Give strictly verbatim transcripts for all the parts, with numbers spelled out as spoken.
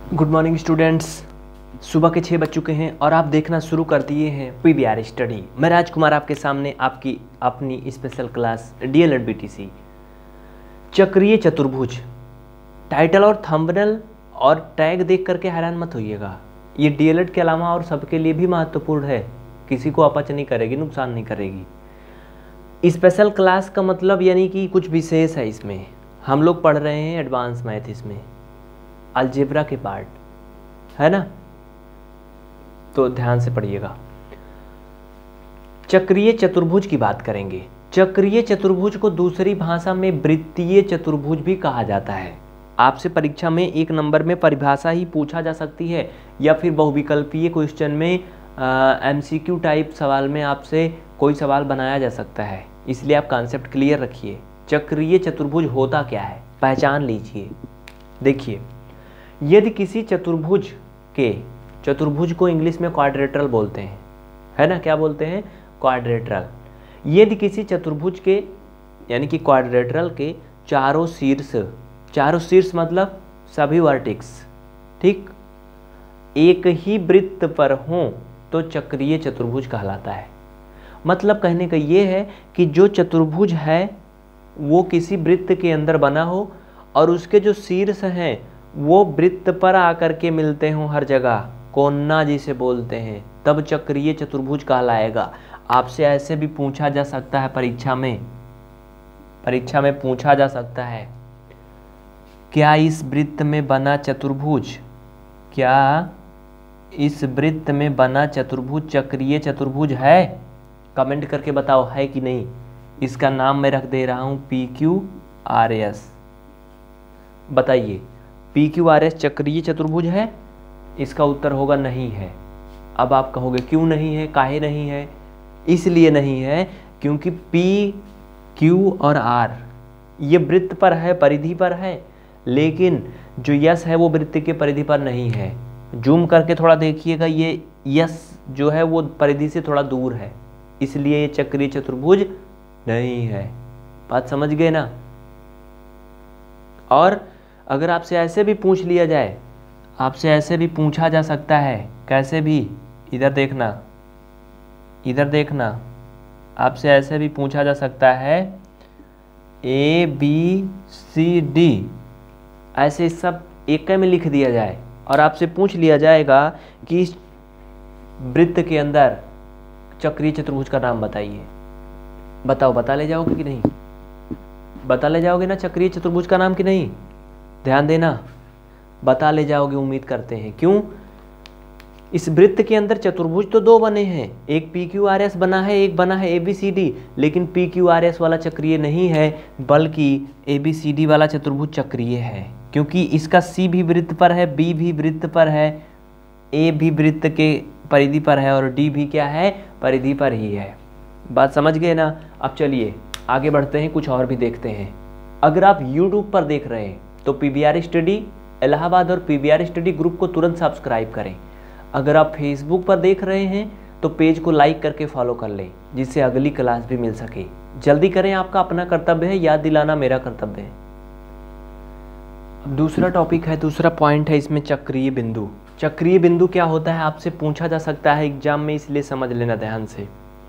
Good morning students. सुबह के छः बज चुके हैं और आप देखना शुरू कर दिए हैं पीवीआर स्टडी। मैं राजकुमार आपके सामने आपकी अपनी स्पेशल क्लास डीएलएड बीटीसी चक्रीय चतुर्भुज। टाइटल और थंबनेल और टैग देख करके हैरान मत होइएगा, ये डीएलएड के अलावा और सबके लिए भी महत्वपूर्ण है, किसी को अपच नहीं करेगी, नुकसान नहीं करेगी। स्पेशल क्लास का मतलब यानी कि कुछ विशेष है। इसमें हम लोग पढ़ रहे हैं एडवांस मैथ, इसमें अलजेब्रा के पार्ट है ना, तो ध्यान से पढ़िएगा। चक्रीय चतुर्भुज की बात करेंगे। चक्रीय चतुर्भुज को दूसरी भाषा में वृत्तीय चतुर्भुज भी कहा जाता है। आपसे परीक्षा में एक नंबर में परिभाषा ही पूछा जा सकती है या फिर बहुविकल्पीय क्वेश्चन में एमसीक्यू टाइप सवाल में आपसे कोई सवाल बनाया जा सकता है, इसलिए आप कॉन्सेप्ट क्लियर रखिए। चक्रीय चतुर्भुज होता क्या है पहचान लीजिए। देखिए, यदि किसी चतुर्भुज के, चतुर्भुज को इंग्लिश में क्वाड्रेटरल बोलते हैं, है ना, क्या बोलते हैं, क्वाड्रेटरल। यदि किसी चतुर्भुज के यानी कि क्वाड्रेटरल के चारों शीर्ष, चारों शीर्ष मतलब सभी वर्टिक्स, ठीक, एक ही वृत्त पर हों तो चक्रीय चतुर्भुज कहलाता है। मतलब कहने का ये है कि जो चतुर्भुज है वो किसी वृत्त के अंदर बना हो और उसके जो शीर्ष हैं वो वृत्त पर आकर के मिलते हों हर जगह, कोना जिसे बोलते हैं, तब चक्रीय चतुर्भुज कहलाएगा। आपसे ऐसे भी पूछा जा सकता है परीक्षा में, परीक्षा में पूछा जा सकता है, क्या इस वृत्त में बना चतुर्भुज, क्या इस वृत्त में बना चतुर्भुज चक्रीय चतुर्भुज है? कमेंट करके बताओ है कि नहीं। इसका नाम मैं रख दे रहा हूं पी क्यू आर एस। बताइए, पी क्यू आर एस चक्रीय चतुर्भुज है? इसका उत्तर होगा नहीं है। अब आप कहोगे क्यों नहीं है, काहे नहीं है? इसलिए नहीं है क्योंकि पी क्यू और आर ये वृत्त पर है, परिधि पर है, लेकिन जो यस है वो वृत्त के परिधि पर नहीं है। जूम करके थोड़ा देखिएगा, ये यस जो है वो परिधि से थोड़ा दूर है, इसलिए ये चक्रीय चतुर्भुज नहीं है। बात समझ गए ना। और अगर आपसे ऐसे भी पूछ लिया जाए, आपसे ऐसे भी पूछा जा सकता है, कैसे भी, इधर देखना, इधर देखना, आपसे ऐसे भी पूछा जा सकता है ए बी सी डी, ऐसे सब एक में लिख दिया जाए और आपसे पूछ लिया जाएगा कि इस वृत्त के अंदर चक्रीय चतुर्भुज का नाम बताइए। बताओ, बता ले जाओगे कि नहीं? बता ले जाओगे ना चक्रीय चतुर्भुज का नाम कि नहीं? ध्यान देना, बता ले जाओगे, उम्मीद करते हैं। क्यों? इस वृत्त के अंदर चतुर्भुज तो दो बने हैं, एक पी क्यू आर एस बना है, एक बना है ए बी सी डी, लेकिन पी क्यू आर एस वाला चक्रीय नहीं है, बल्कि ए बी सी डी वाला चतुर्भुज चक्रीय है, क्योंकि इसका सी भी वृत्त पर है, बी भी वृत्त पर है, ए भी वृत्त के परिधि पर है और डी भी क्या है, परिधि पर ही है। बात समझ गए ना। अब चलिए आगे बढ़ते हैं, कुछ और भी देखते हैं। अगर आप यूट्यूब पर देख रहे हैं तो पीवीआर स्टडी इलाहाबाद और पीवीआर स्टडी ग्रुप को तुरंत सब्सक्राइब करें। अगर आप फेसबुक पर देख रहे हैं तो पेज को लाइक करके फॉलो कर लें, जिससे अगली क्लास भी मिल सके। जल्दी करें, आपका अपना कर्तव्य है, याद दिलाना मेरा कर्तव्य है। अब दूसरा टॉपिक है, दूसरा पॉइंट है इसमें चक्रीय बिंदु। चक्रीय बिंदु क्या होता है आपसे पूछा जा सकता है एग्जाम में, इसलिए समझ लेना ध्यान से।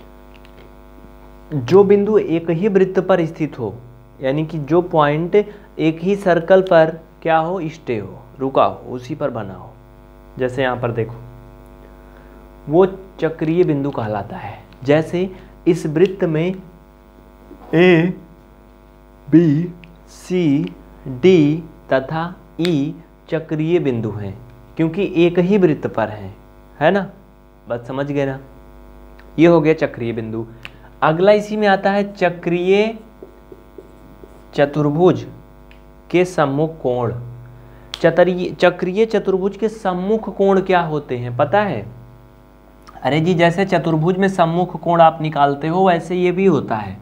जो बिंदु एक ही वृत्त पर स्थित हो, यानी कि जो पॉइंट एक ही सर्कल पर क्या हो, स्टे हो, रुका हो, उसी पर बना हो, जैसे यहाँ पर देखो, वो चक्रीय बिंदु कहलाता है। जैसे इस वृत्त में ए बी सी डी तथा ई चक्रीय बिंदु हैं, क्योंकि एक ही वृत्त पर हैं, है ना। बात समझ गए ना। ये हो गया चक्रीय बिंदु। अगला इसी में आता है चक्रीय चतुर्भुज के सम्मुख कोण। चतरीय चक्रीय चतुर्भुज के सम्मुख कोण क्या होते हैं पता है? अरे जी, जैसे चतुर्भुज में सम्मुख कोण आप निकालते हो वैसे ये भी होता है।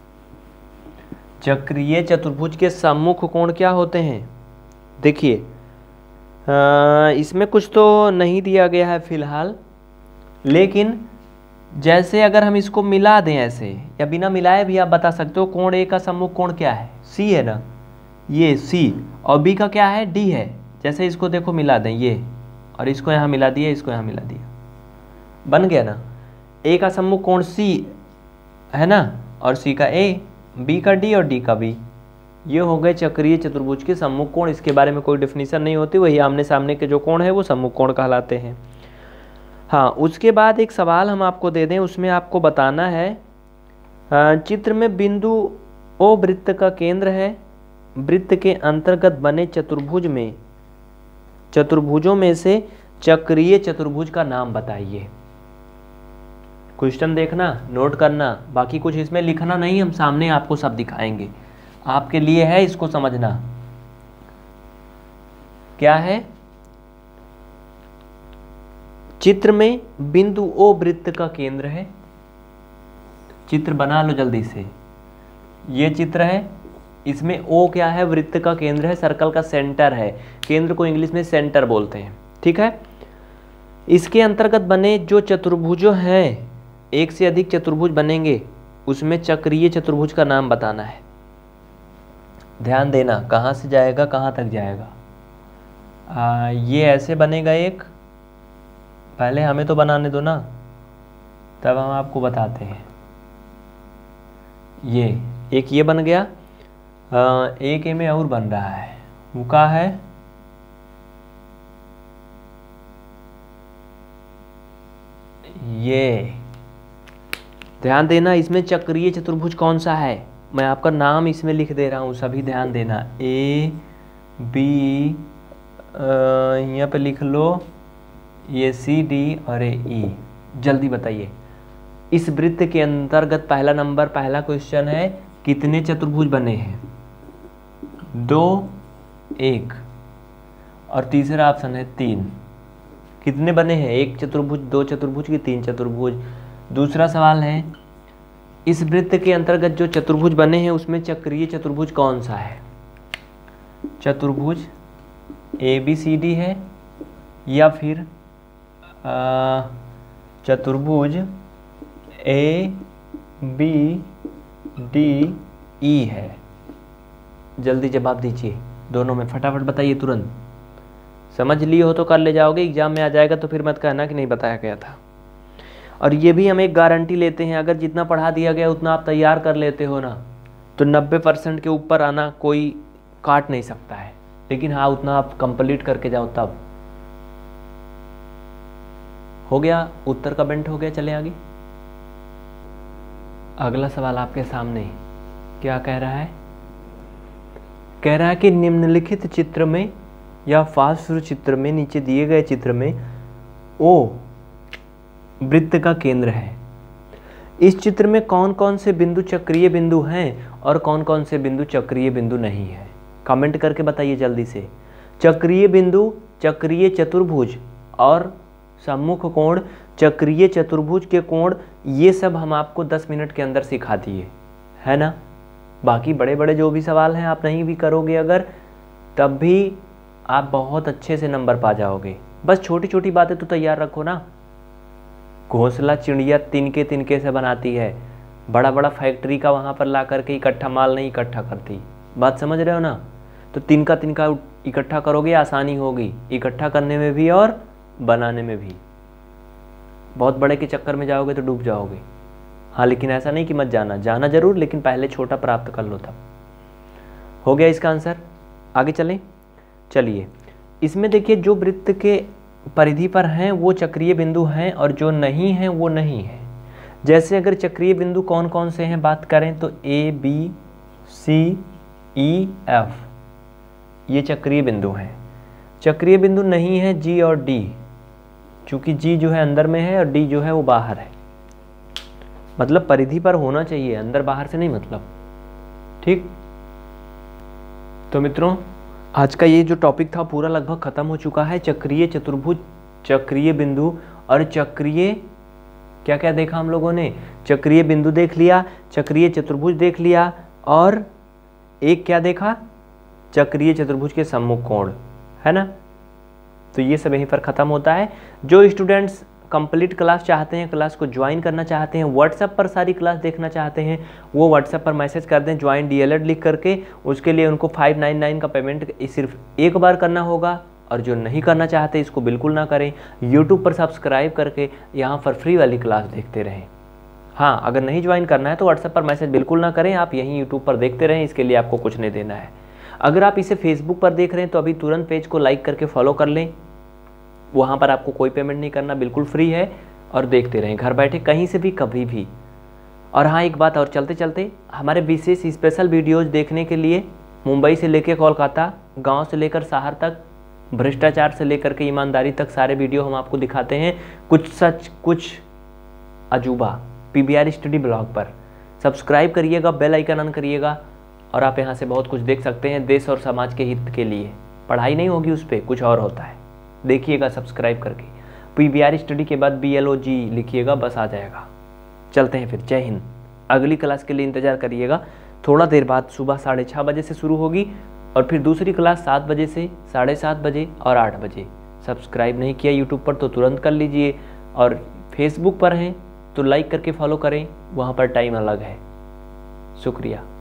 चक्रीय चतुर्भुज के सम्मुख कोण क्या होते हैं? देखिए, इसमें कुछ तो नहीं दिया गया है फिलहाल, लेकिन जैसे अगर हम इसको मिला दें ऐसे या बिना मिलाए भी आप बता सकते हो। कोण ए का सम्मुख कोण क्या है? सी है ना, ये सी, और बी का क्या है? डी है। जैसे इसको देखो मिला दें ये, और इसको यहाँ मिला दिया, इसको यहाँ मिला दिया, बन गया ना। ए का सम्मुख कोण सी है ना, और सी का ए, बी का डी और डी का बी, ये हो गए चक्रीय चतुर्भुज के सम्मुख कोण। इसके बारे में कोई डेफिनेशन नहीं होती, वही आमने सामने के जो कोण है वो सम्मुख कोण कहलाते हैं। हाँ, उसके बाद एक सवाल हम आपको दे दें, उसमें आपको बताना है चित्र में बिंदु ओ वृत्त का केंद्र है, वृत्त के अंतर्गत बने चतुर्भुज में चतुर्भुजों में से चक्रीय चतुर्भुज का नाम बताइए। क्वेश्चन देखना, नोट करना, बाकी कुछ इसमें लिखना नहीं, हम सामने आपको सब दिखाएंगे, आपके लिए है इसको समझना। क्या है? चित्र में बिंदु ओ वृत्त का केंद्र है, चित्र बना लो जल्दी से। ये चित्र है, इसमें ओ क्या है? वृत्त का केंद्र है, सर्कल का सेंटर है, केंद्र को इंग्लिश में सेंटर बोलते हैं, ठीक है। इसके अंतर्गत बने जो चतुर्भुज हैं, एक से अधिक चतुर्भुज बनेंगे, उसमें चक्रीय चतुर्भुज का नाम बताना है। ध्यान देना, कहाँ से जाएगा कहाँ तक जाएगा। आ, ये ऐसे बनेगा एक, पहले हमें तो बनाने दो ना, तब हम आपको बताते हैं। ये एक ये बन गया, आ, एक ए में और बन रहा है, वो क्या है? ये ध्यान देना, इसमें चक्रीय चतुर्भुज कौन सा है, मैं आपका नाम इसमें लिख दे रहा हूँ, सभी ध्यान देना। ए बी, यहाँ पे लिख लो, ये सी डी और ए ई। जल्दी बताइए, इस वृत्त के अंतर्गत पहला नंबर, पहला क्वेश्चन है, कितने चतुर्भुज बने हैं? दो, एक, और तीसरा ऑप्शन है तीन। कितने बने हैं? एक चतुर्भुज, दो चतुर्भुज की तीन चतुर्भुज। दूसरा सवाल है, इस वृत्त के अंतर्गत जो चतुर्भुज बने हैं उसमें चक्रीय चतुर्भुज कौन सा है? चतुर्भुज ए बी सी डी है, या फिर चतुर्भुज ए बी डी ई है? जल्दी जवाब दीजिए, दोनों में फटाफट बताइए तुरंत। समझ लिए हो तो कर ले जाओगे, एग्जाम में आ जाएगा तो फिर मत कहना कि नहीं बताया गया था। और ये भी हम एक गारंटी लेते हैं, अगर जितना पढ़ा दिया गया उतना आप तैयार कर लेते हो ना, तो नब्बे परसेंट के ऊपर आना कोई काट नहीं सकता है, लेकिन हाँ उतना आप कंप्लीट करके जाओ तब। हो गया, उत्तर का बेंट हो गया, चले आगे। अगला सवाल आपके सामने क्या कह रहा है? कह रहा है कि निम्नलिखित चित्र में या पार्श्व चित्र में, नीचे दिए गए चित्र में ओ वृत्त का केंद्र है। इस चित्र में कौन कौन से बिंदु चक्रीय बिंदु हैं और कौन कौन से बिंदु चक्रीय बिंदु नहीं है? कमेंट करके बताइए जल्दी से। चक्रीय बिंदु, चक्रीय चतुर्भुज और सम्मुख कोण, चक्रीय चतुर्भुज के कोण, ये सब हम आपको दस मिनट के अंदर सिखा दिए, है ना। बाकी बड़े बड़े जो भी सवाल हैं आप नहीं भी करोगे अगर, तब भी आप बहुत अच्छे से नंबर पा जाओगे। बस छोटी छोटी बातें तो तैयार रखो ना। घोंसला चिड़िया तिनके तिनके से बनाती है, बड़ा बड़ा फैक्ट्री का वहाँ पर ला करके इकट्ठा माल नहीं इकट्ठा करती। बात समझ रहे हो ना। तो तिनका तिनका इकट्ठा करोगे, आसानी होगी इकट्ठा करने में भी और बनाने में भी। बहुत बड़े के चक्कर में जाओगे तो डूब जाओगे। हाँ, लेकिन ऐसा नहीं कि मत जाना, जाना जरूर, लेकिन पहले छोटा प्राप्त कर लो तब। हो गया इसका आंसर। आगे चलें। चलिए, इसमें देखिए जो वृत्त के परिधि पर हैं वो चक्रीय बिंदु हैं और जो नहीं हैं वो नहीं है। जैसे अगर चक्रीय बिंदु कौन कौन से हैं बात करें तो ए बी सी ई एफ, ये चक्रीय बिंदु हैं। चक्रीय बिंदु नहीं है जी और डी, चूंकि जी जो है अंदर में है और डी जो है वो बाहर है। मतलब परिधि पर होना चाहिए, अंदर बाहर से नहीं मतलब। ठीक, तो मित्रों आज का ये जो टॉपिक था पूरा लगभग खत्म हो चुका है। चक्रीय चतुर्भुज, चक्रीय बिंदु और चक्रीय क्या क्या देखा हम लोगों ने? चक्रीय बिंदु देख लिया, चक्रीय चतुर्भुज देख लिया, और एक क्या देखा? चक्रीय चतुर्भुज के सम्मुख कोण, है ना। तो ये सब यहीं पर ख़त्म होता है। जो स्टूडेंट्स कंप्लीट क्लास चाहते हैं, क्लास को ज्वाइन करना चाहते हैं, व्हाट्सएप पर सारी क्लास देखना चाहते हैं, वो व्हाट्सएप पर मैसेज कर दें ज्वाइन डीएलएड लिख करके। उसके लिए उनको फाइव नाइन नाइन का पेमेंट सिर्फ एक बार करना होगा, और जो नहीं करना चाहते इसको बिल्कुल ना करें। यूट्यूब पर सब्सक्राइब करके यहाँ पर फ्री वाली क्लास देखते रहें। हाँ, अगर नहीं ज्वाइन करना है तो व्हाट्सएप पर मैसेज बिल्कुल ना करें, आप यहीं यूट्यूब पर देखते रहें, इसके लिए आपको कुछ नहीं देना है। अगर आप इसे फेसबुक पर देख रहे हैं तो अभी तुरंत पेज को लाइक करके फॉलो कर लें, वहाँ पर आपको कोई पेमेंट नहीं करना, बिल्कुल फ्री है, और देखते रहें घर बैठे कहीं से भी कभी भी। और हाँ, एक बात और चलते चलते, हमारे विशेष स्पेशल वीडियोज़ देखने के लिए मुंबई से लेकर कोलकाता, गाँव से लेकर शहर तक, भ्रष्टाचार से लेकर के ईमानदारी तक सारे वीडियो हम आपको दिखाते हैं, कुछ सच कुछ अजूबा, पीबीआर स्टडी ब्लॉग पर। सब्सक्राइब करिएगा, बेल आइकन ऑन करिएगा, और आप यहाँ से बहुत कुछ देख सकते हैं देश और समाज के हित के लिए। पढ़ाई नहीं होगी उस पर, कुछ और होता है, देखिएगा सब्सक्राइब करके। पीबीआर स्टडी के बाद बी एल ओ जी लिखिएगा, बस आ जाएगा। चलते हैं फिर, जय हिंद। अगली क्लास के लिए इंतज़ार करिएगा, थोड़ा देर बाद सुबह साढ़े छः बजे से शुरू होगी, और फिर दूसरी क्लास सात बजे से साढ़े सात बजे और आठ बजे। सब्सक्राइब नहीं किया यूट्यूब पर तो तुरंत कर लीजिए, और फेसबुक पर हैं तो लाइक करके फॉलो करें, वहाँ पर टाइम अलग है। शुक्रिया।